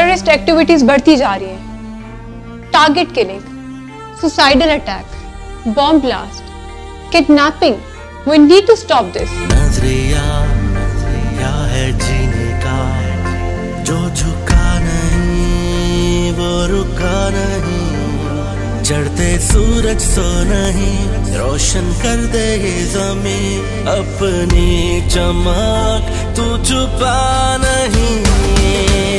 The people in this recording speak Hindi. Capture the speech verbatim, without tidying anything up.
टेररिस्ट एक्टिविटीज बढ़ती जा रही हैं। Target killing, suicidal attack, bomb blast, kidnapping. We need to stop this. नजरिया क्या है जीने का, जो झुका नहीं वो रुका नहीं। चढ़ते सूरज सो नहीं, रोशन कर दे ये ज़मीं। अपनी चमक तू छुपा नहीं।